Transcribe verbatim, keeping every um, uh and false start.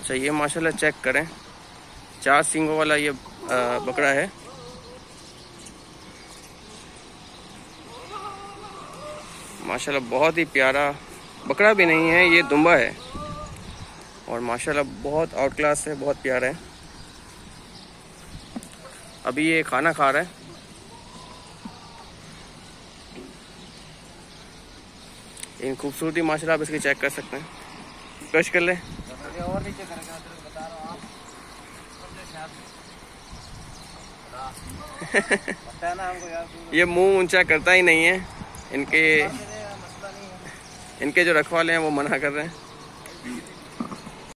अच्छा ये माशाल्लाह चेक करें, चार सींगों वाला ये बकरा है। माशाल्लाह बहुत ही प्यारा बकरा भी नहीं है, ये दुम्बा है और माशाल्लाह बहुत आउट क्लास है, बहुत प्यारा है। अभी ये खाना खा रहा है। इन खूबसूरती माशाल्लाह आप इसकी चेक कर सकते हैं, पेश कर ले। और नीचे करेंगे, बता रहा हूँ आप पता है ना हमको यार। ये मुंह ऊंचा करता ही नहीं है, इनके इनके जो रखवाले हैं वो मना कर रहे हैं।